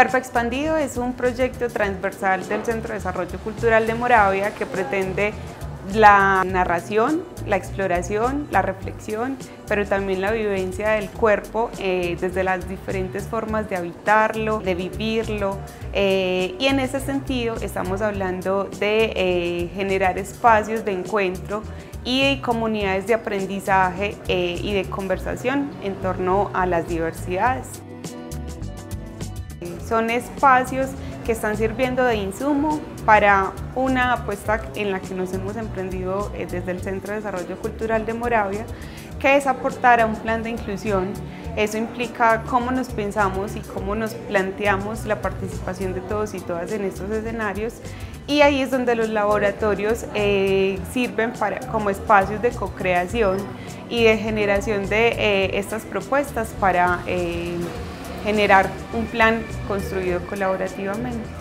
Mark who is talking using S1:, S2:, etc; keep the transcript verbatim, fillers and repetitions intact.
S1: Cuerpo Expandido es un proyecto transversal del Centro de Desarrollo Cultural de Moravia que pretende la narración, la exploración, la reflexión, pero también la vivencia del cuerpo eh, desde las diferentes formas de habitarlo, de vivirlo, eh, y en ese sentido estamos hablando de eh, generar espacios de encuentro y de comunidades de aprendizaje eh, y de conversación en torno a las diversidades. Son espacios que están sirviendo de insumo para una apuesta en la que nos hemos emprendido desde el Centro de Desarrollo Cultural de Moravia, que es aportar a un plan de inclusión. Eso implica cómo nos pensamos y cómo nos planteamos la participación de todos y todas en estos escenarios, y ahí es donde los laboratorios eh, sirven para, como espacios de co-creación y de generación de eh, estas propuestas para eh, generar un plan construido colaborativamente.